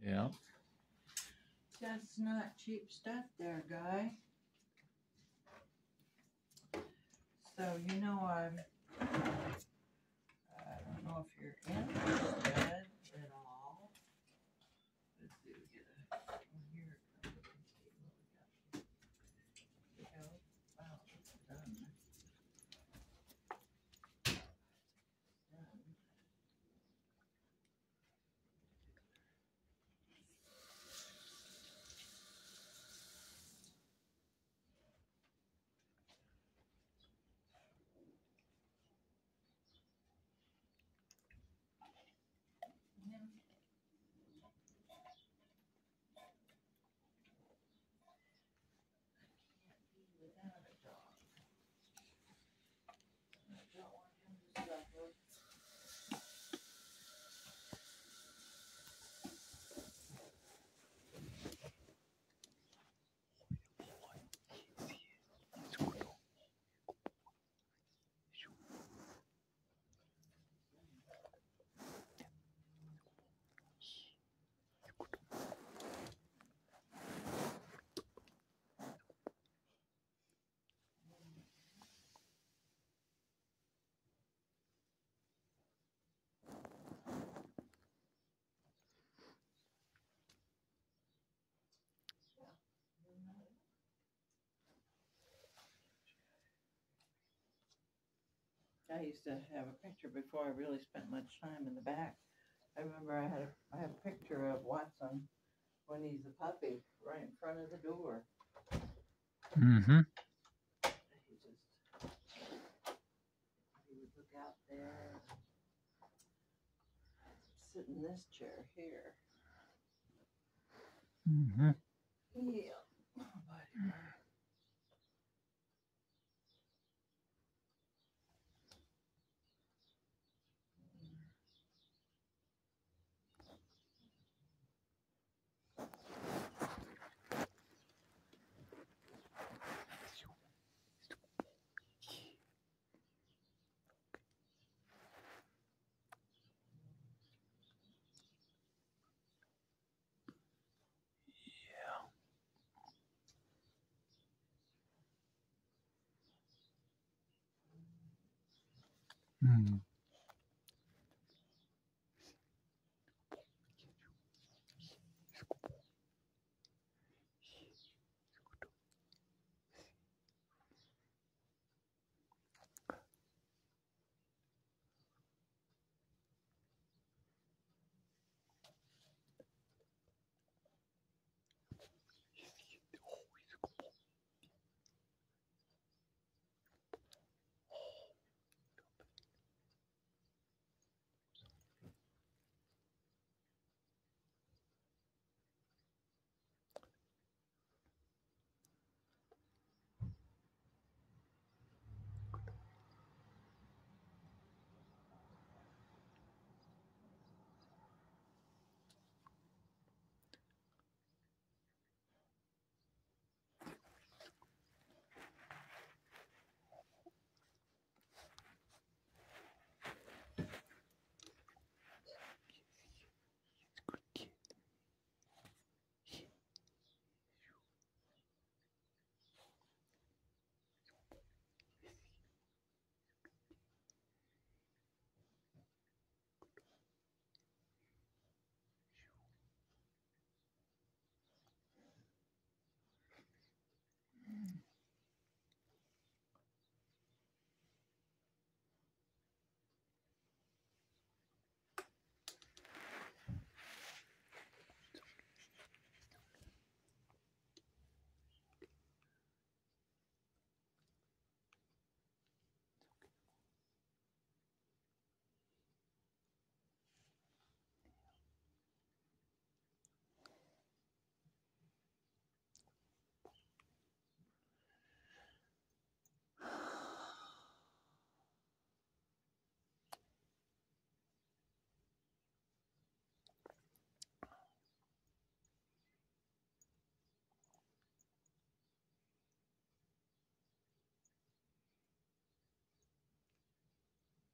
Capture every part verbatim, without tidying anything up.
Yeah. That's not cheap stuff there, guy. So, you know, I'm, I don't know if you're interested at all. Let's see, we get a, oh, here, let's see what we got. Here we go. Wow, it's done. Done. Without a dog. I don't want him to suffer. I used to have a picture before I really spent much time in the back. I remember I had a, I have a picture of Watson when he's a puppy right in front of the door. Mm-hmm. He just, he would look out there, sit in this chair here. Mm-hmm. Yeah. Oh, buddy. Mm.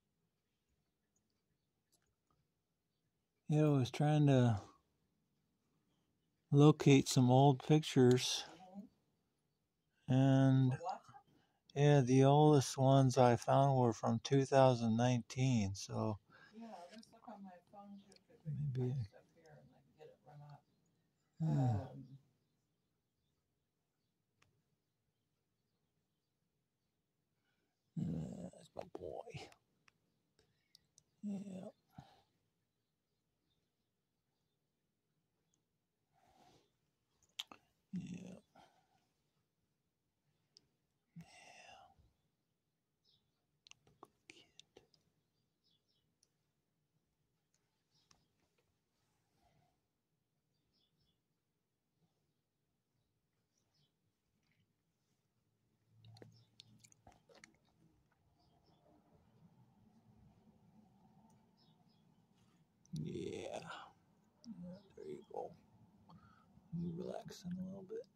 Yeah, I was trying to locate some old pictures, Mhm. and What? yeah, the oldest ones I found were from two thousand nineteen. So Yeah, let's look on my phone too, because we can maybe. find stuff here and I can get it run up. Yeah. Um, Yeah, that's my boy. Yeah. Yeah. Yeah. Yeah, there you go. You relaxing a little bit.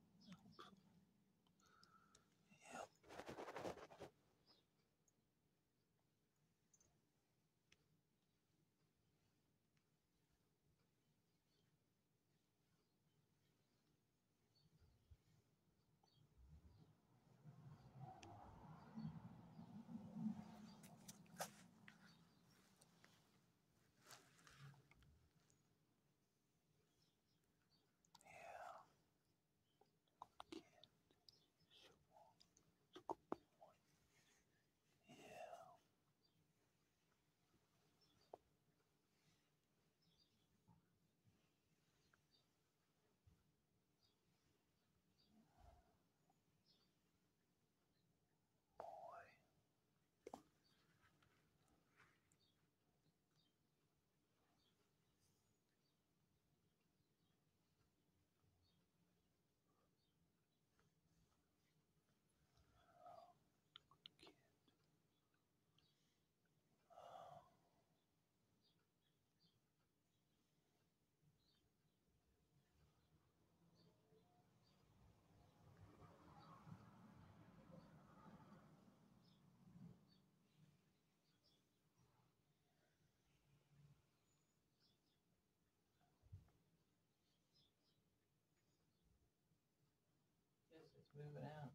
yes, it's moving out.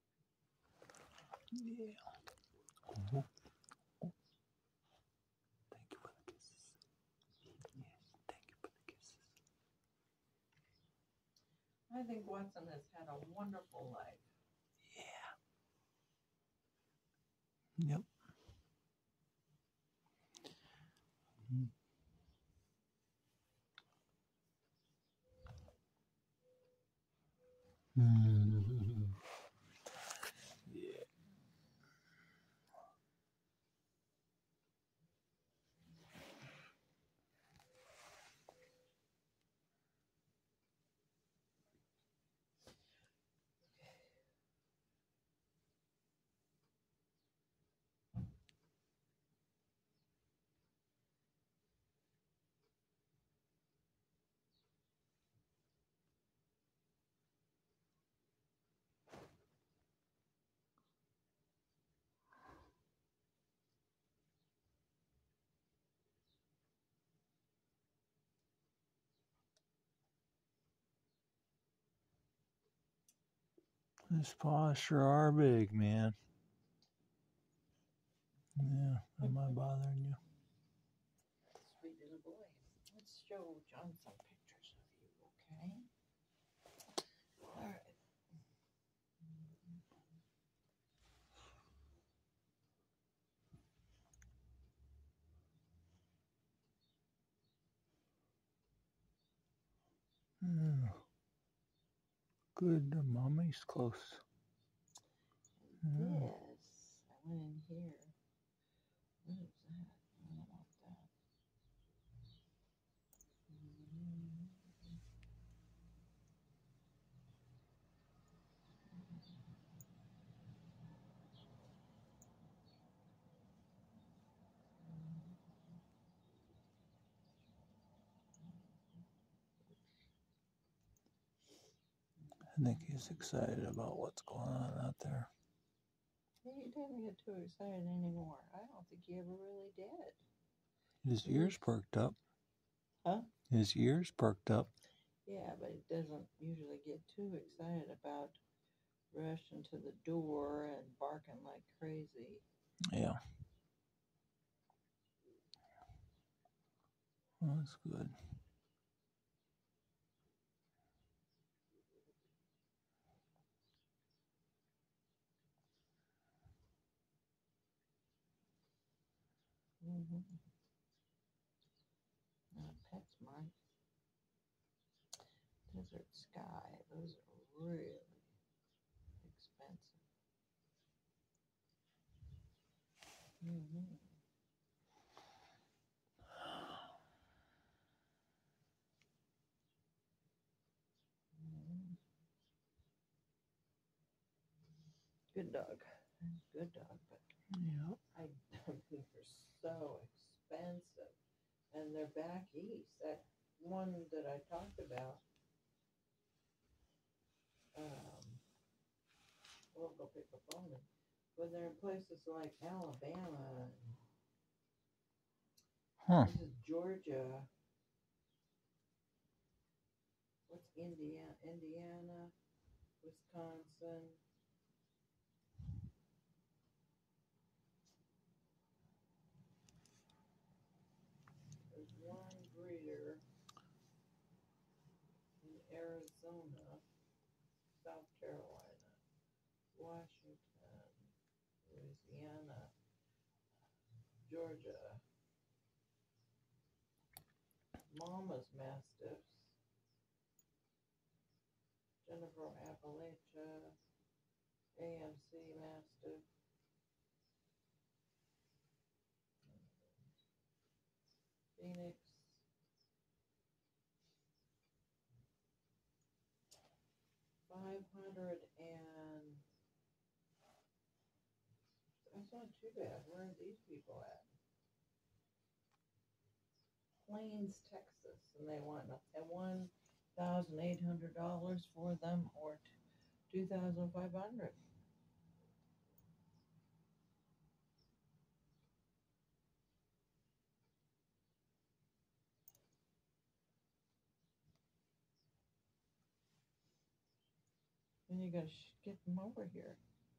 Yeah. Oh, thank you for the kisses. Yes, thank you for the kisses. I think Watson has had a wonderful life. Yeah. Yep. Mm-hmm. Yeah. This paws sure are big, man. Yeah. Am I bothering you? Sweet little boy. Let's show John some pictures of you, okay? All right. Yeah. Good. The mommy's close. Yeah. This, I went in here. What is that? I don't want that. Mm. I think he's excited about what's going on out there. He didn't get too excited anymore. I don't think he ever really did. His ears perked up. Huh? His ears perked up. Yeah, but it doesn't usually get too excited about rushing to the door and barking like crazy. Yeah. Well, that's good. Mm-hmm. Now, PetSmart, Desert Sky, those are really expensive. Mm-hmm. Mm-hmm. Good dog. Good dog, but Yeah. I, I mean, they're so expensive. And they're back east. That one that I talked about, um, we'll go pick up on them. When they're in places like Alabama, Huh. this is Georgia. What's Indiana? Indiana, Wisconsin. There's one breeder in Arizona, South Carolina, Washington, Louisiana, Georgia. Mama's Mastiffs, Jennifer Appalachia, A M C Mastiff, Phoenix, five hundred and, that's not too bad. Where are these people at? Plains, Texas, and they want at one thousand eight hundred dollars for them or two thousand five hundred. Then you gotta sh- get them over here.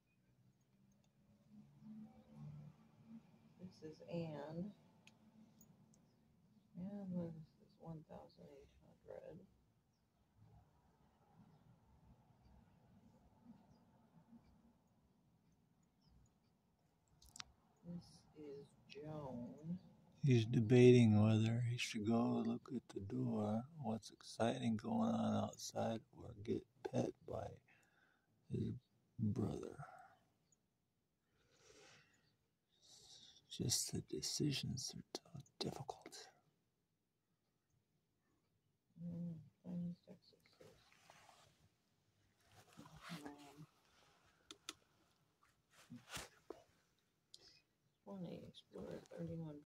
This is Anne. And this is one thousand eight hundred. This is Joan. He's debating whether he should go look at the door, what's exciting going on outside, or get pet by his brother. Just the decisions are t- difficult. Mm, Plains, Texas. Um, twenty Explorer thirty-one